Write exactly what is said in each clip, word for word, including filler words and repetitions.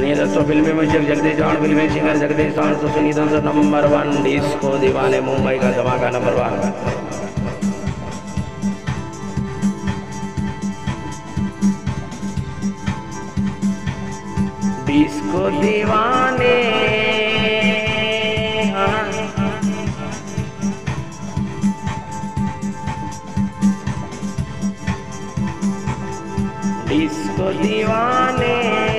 ये दोस्तों फिल्मी म्यूजिक जगदीश जॉन फिल्मी सिंगर जगदीश जॉन तो सुनी दोस्तों नंबर वन डिस्को दीवाने मुंबई का धमाका नंबर वन। डिस्को दीवाने हाँ डिस्को दीवाने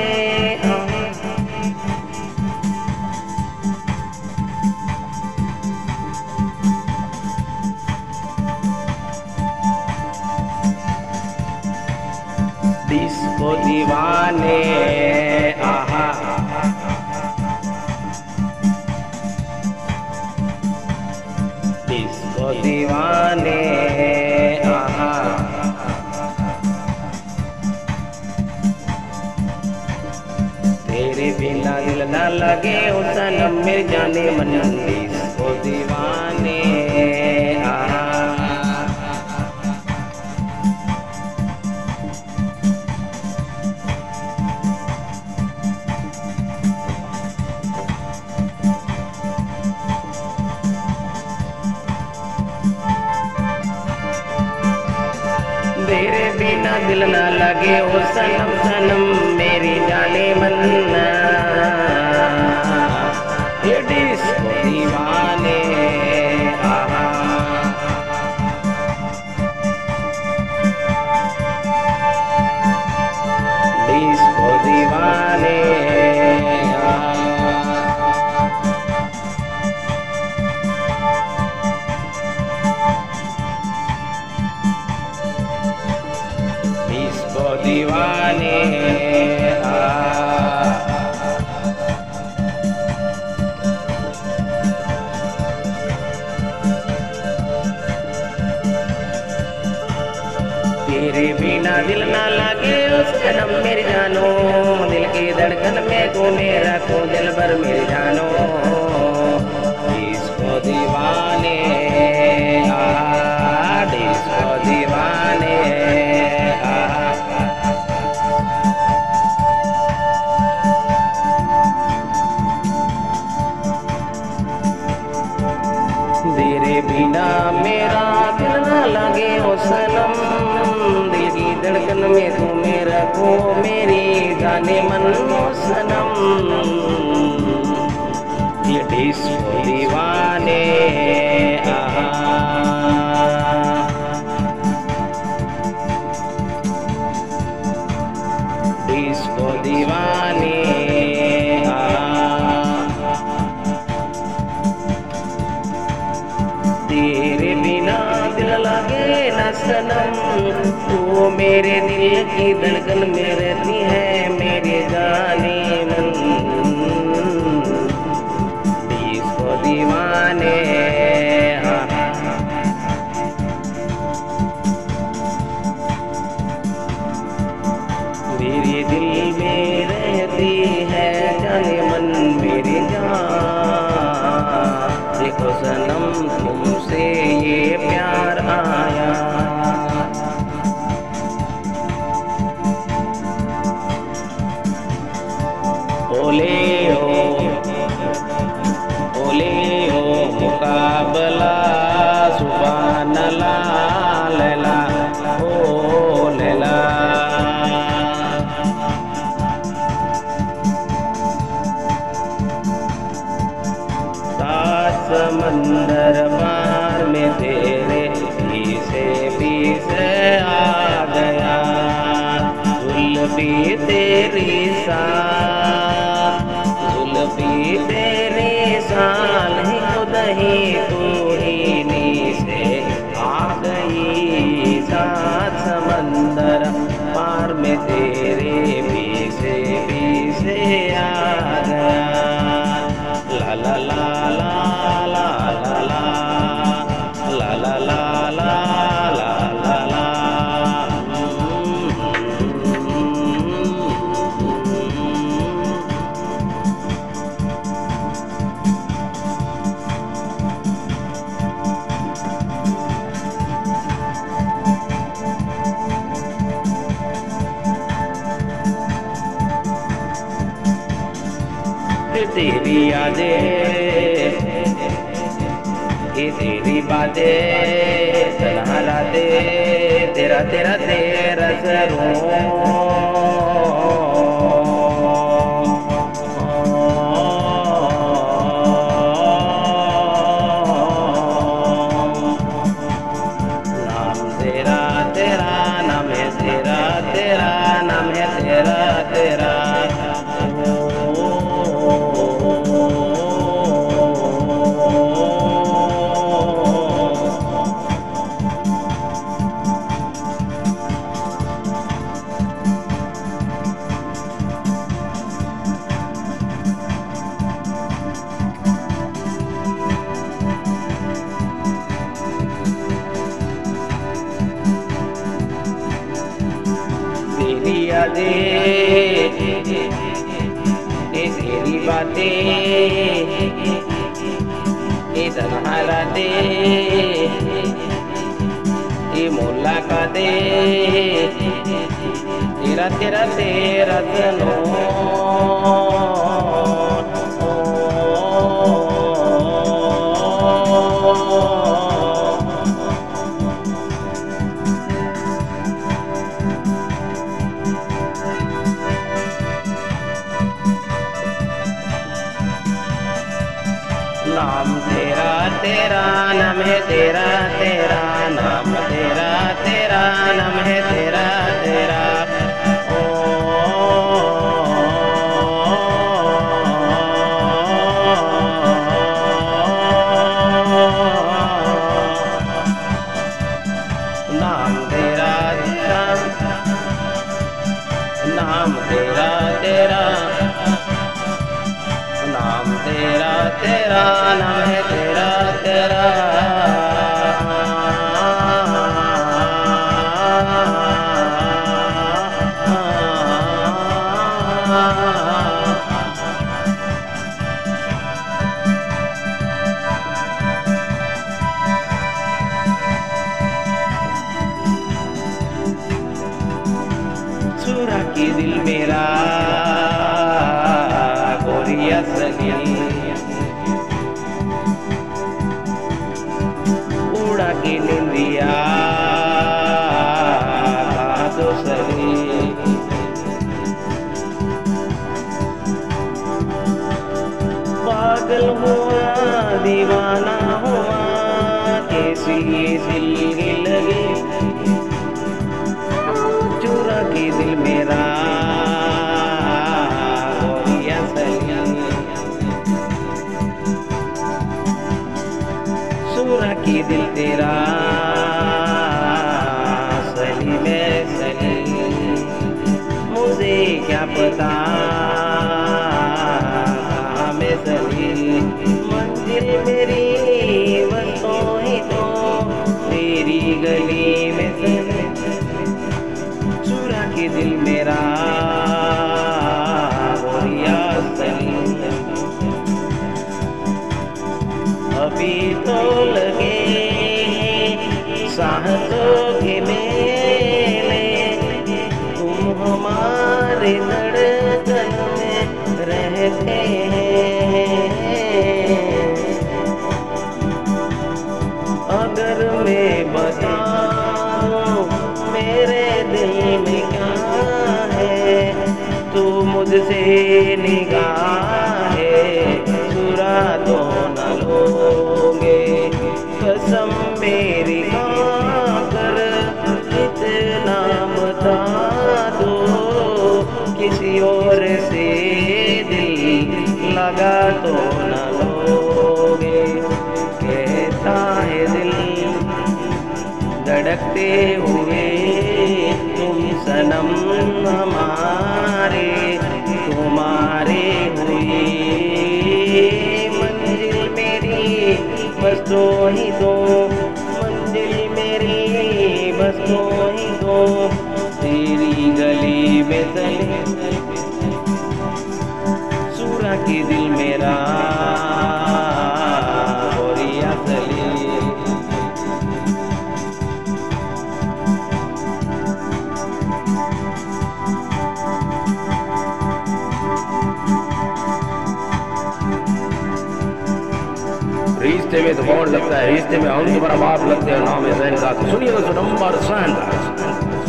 डिस्को दीवाने आहा डिस्को दीवाने आहा तेरे बिना दिल ना लगे ओ सनम मेरे जाने मन डिस्को दीवाने आहा तेरे बिना दिल ना लगे ओ सनम सनम मेरी जाने मन्ना ये डिस्को दीवाने आहा डिस्को दीवाने दीवाने तेरे बिना दिल ना लगे उस सनम मेरी जानो दिल की धड़कन में को मेरा को दिल भर मेरी जानो डिस्को दीवाने आ डिस्को दीवाने तेरे बिना मेरा दिल ना लगे ओ सनम दिल की धड़कन में तू मेरा को मेरी जाने मन ओ सनम ये डिस्को दीवाने आहा डिस्को दीवाने तेरे बिना दिल लगे न सनम तू मेरे दिल की धड़कन में रहती है मेरे जाने मन डिस्को दीवाने मेरे दिल में रहती है जाने मन मेरे जान देखो सनम तुमसे ये प्यार आया ओले ओ ओले ओ मुकाबला सुभान अल्लाह लैला ओ लैला समंदर पार में तेरे पीछे पीछे आ गया जुल्फी तेरी साल जुल्फी तेरी साल ही खुद ही तू ही नी से आ गई तेरी यादें, ये तेरी बातें तन्हा राते, तेरा तेरा तेरा जरूर यादें, ये तेरी बातें, ये तन्हा रातें, ये मुलाकातें, तेरा तेरा तेरा जनों। नाम तेरा तेरा नाम है तेरा तेरा नाम तेरा तेरा नाम है तेरा तेरा नाम तेरा तेरा नाम तेरा तेरा नाम तेरा तेरा नाम है तेरा तेरा चुरा के दिल मेरा गोरिया सगी, उड़ा के निंदिया तो सगी, पागल हुआ दीवाना हुआ कैसी दिल की लगी, चुरा के दिल मेरा गोरिया सगी, चुरा के दिल तेरा सली में सली, मुझे क्या पता कहाँ में सली, मंजिल मेरी बस तो ही तो तेरी गली में सली, चुरा के दिल मेरा गोरिया सली। अभी तो लगे चाहतों के मेले, तुम हमारे धड़कन में रहते हैं, अगर मैं बताऊं मेरे दिल में क्या है, तो मुझसे निगाहें चुरा तो न लोगे, कसम मेरी खाकर इतना बता दो, किसी और से दिल लगा तो न लोगे, कहता है दिल धड़कते हुए तुम सनम हमारे, तुम्हारे हुए मंजिल मेरी बस तो ही दो, मंजिल मेरी बस तो ही दो, तेरी गली में चले चुरा के दिल मेरा गोरिया चली। कौन लगता है, रिश्ते में हम तुम्हारा बाप लगते हैं, नाम है जैन का। सुनिए तो नंबर सैंतालीस।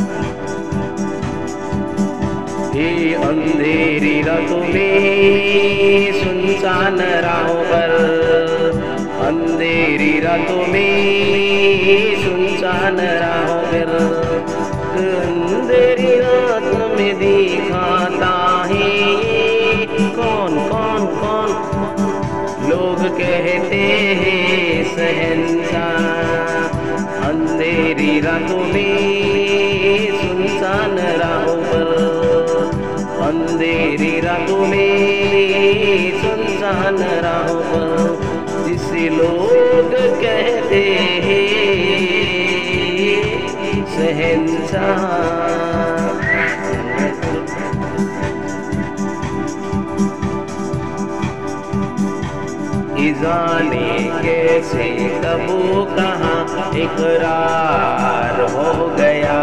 ये अंधेरी रातों में सुनसान राहों पर, अंधेरी रातों में सुनसान राहों पर, अंधेरी रात में दिखाता है कौन कौन कौन, लोग कहते हैं शहंशाह। अंधेरी रातों में सुनसान राहों पर, अंधेरी रातों में सुनसान राहों पर, जिसे लोग कहते हैं शहंशाह। जाने कैसे कब कहाँ इकरार हो गया,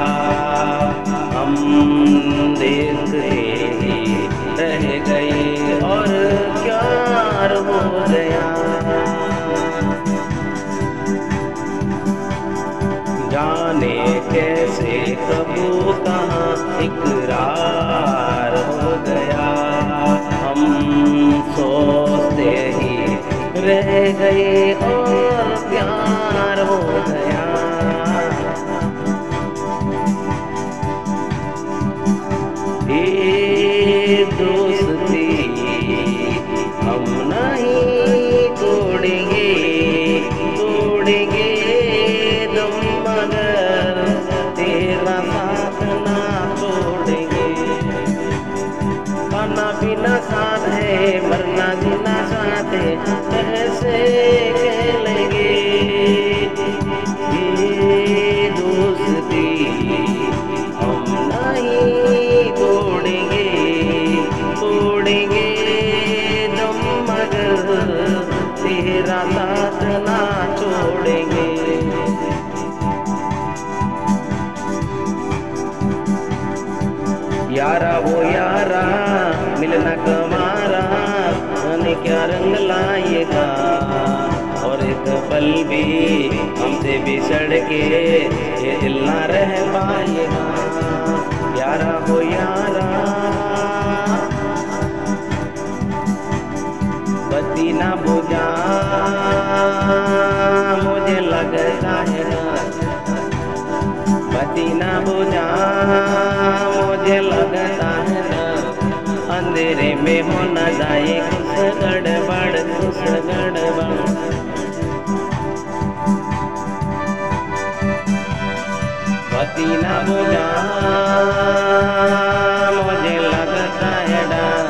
हम देखते ही रह गए और प्यार हो गया। जाने कैसे कब कहाँ इकरार हो गया, हम सोचते ही रह गए और प्यार हो गया। ये दोस्ती हम नहीं तोड़ेंगे, तोड़ेंगे दम मगर तेरा साथ ना छोड़ेंगे। खाना पीना साथ है, मरना जीना साथ है, ऐसे खेलेंगे। ये दोस्ती हम नहीं तोड़ेंगे, तोड़ेंगे दम मगर तेरा साथ ना छोड़ेंगे। यारा वो यारा मिलना कमारा, जाने क्या रंग लाएगा, और एक पल भी हमसे बिछड़ के ये दिल ना रह पाएगा। यारा वो यारा बत्ती ना बुझा, मुझे लगता है बत्ती ना बुझा, मुझे लगता है ना, अंधेरे में हो न जाए कुछ गड़बड़, कुछ गड़बड़। बत्ती ना बुझा, मुझे लगता है डर,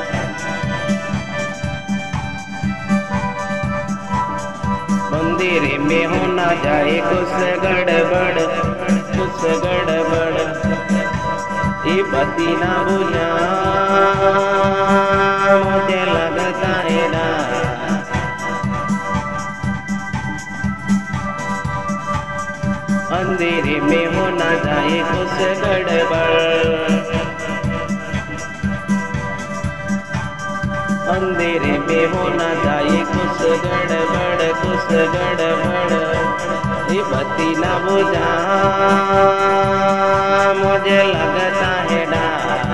अंधेरे में हो न जाए कुछ गड़बड़, कुछ गड़बड़। ये बत्ती ना बुझा, मुझे लगता है डर, अंधेरे में हो न जाए कुछ गड़बड़, अंधेरे में हो न जाए कुछ गड़बड़, कुछ गड़बड़। ये बत्ती ना बुझा, मुझे लगता है डर,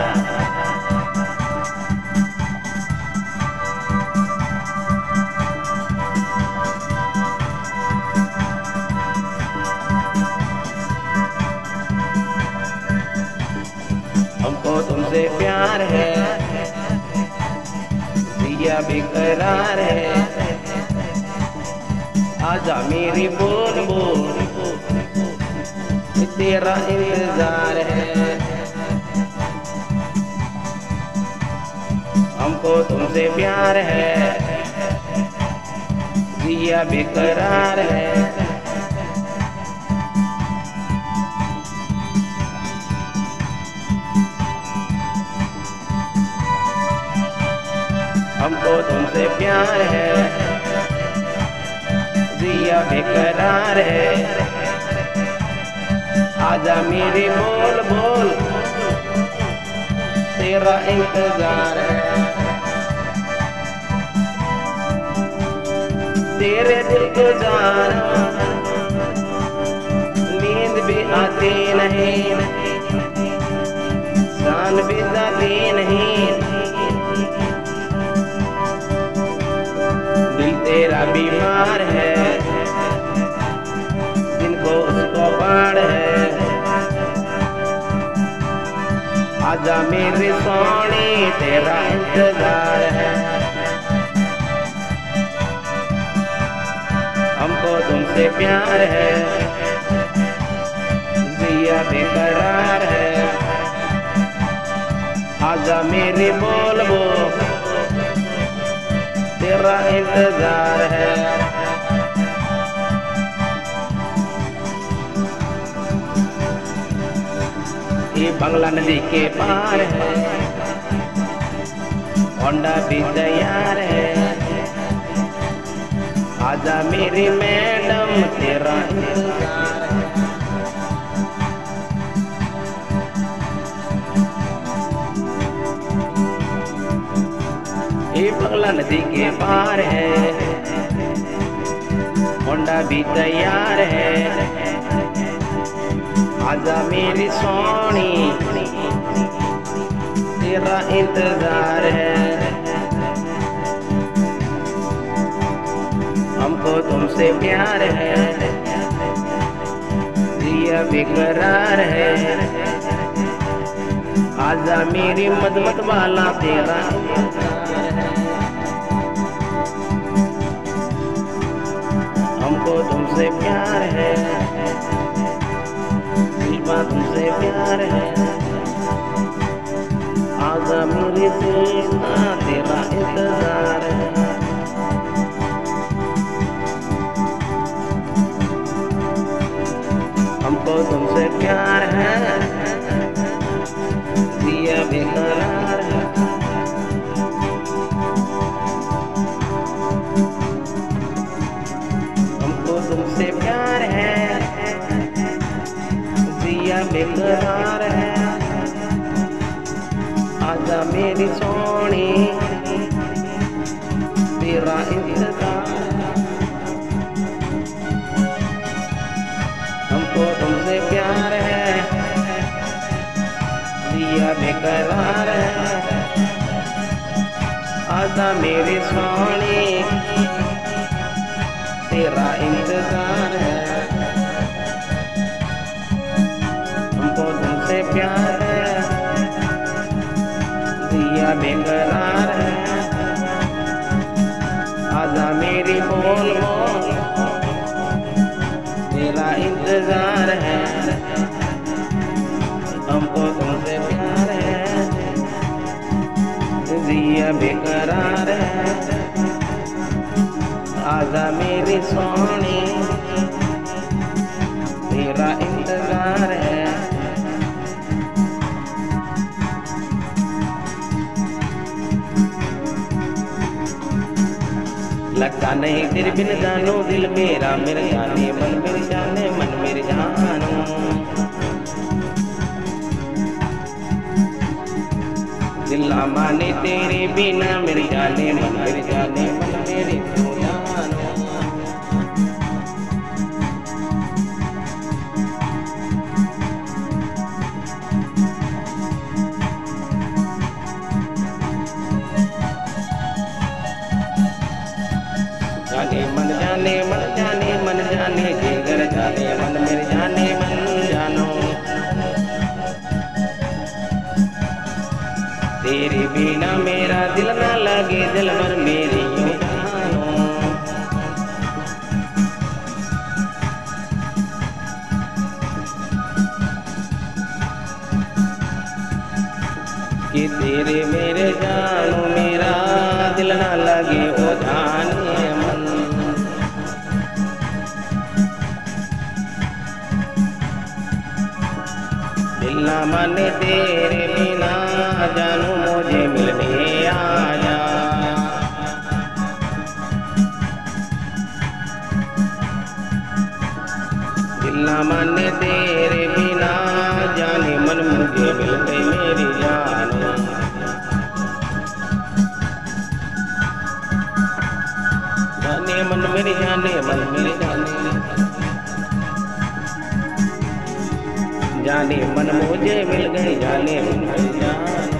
हमको तुमसे प्यार है, दिया बेकरार है, आजा मेरी बोल बोल, तेरा इंतजार है। हमको तुमसे प्यार है, दिया बेकरार है, हमको तुमसे प्यार है, जिया बेकरार है, आजा मेरी बोल बोल, तेरा इंतजार है, तेरे दिल को जाना, नींद भी आती नहीं, जान भी जाती नहीं, दिल तेरा बीमार है, जिनको उसको बाढ़ है। आजा मेरी सोनी तेरा इंतजार है, हमको तुमसे प्यार है, जिया बेकरार है। आजा मेरी बोल वो तेरा इंतजार है। ये बंगला नदी के पार है, होंडा भी तैयार है। आजा मेरी मैडम तेरा इंतजार है। ये बंगला नदी के पार है, होंडा भी तैयार है। आजा मेरी सोनी तेरा इंतजार है, हमको तुमसे प्यार है, जिया बेकरार है। आजा मेरी मदमत वाला तेरा इंतजार है, हमको तुमसे प्यार है, तुमसे प्यार है। आजा मेरी सीना तेरा इंतजार है, हमको तुमसे प्यार है, जिया बेकरार है। हमको तुमसे प्यार है, बेकरार है। आजा मेरी सोनी तेरा इंतजार है, हमको तुमसे प्यार है, जिया बेकरार है। आजा मेरी सोनी तेरा इंतजार है, तुमसे प्यार है, जिया बेकरार है। आजा मेरी बोल बोल तेरा इंतजार है, हमको तुमसे प्यार है, जिया बेकरार है। आजा मेरी सोनी तेरा इंतजार है। लगता नहीं तेरे बिन जानो दिल मेरा मेरे जाने मन मेरे जाने मन मेरे जानो। दिल ना माने तेरे बिना मेरे जाने मन मेरे जाने मन मेरे जानो। जाने मन जाने मन जाने मन जाने जिगर जाने मन मेरे जाने मन जानो। तेरे बिना मेरा दिल ना लगे दिल भर मेरी यूं जानो। कि तेरे मेरे जानो मेरा दिल ना लगे ओ जाने मन। दिल ना माने तेरे बिना जानू मुझे मिलने आजा। दिल ना माने तेरे बिना जाने मन मुझे मिलते मेरी जान। जाने जाने मन मेरी जाने मन मेरी जाने जाने मन मुझे मिल गई जाने मन मेरी जान।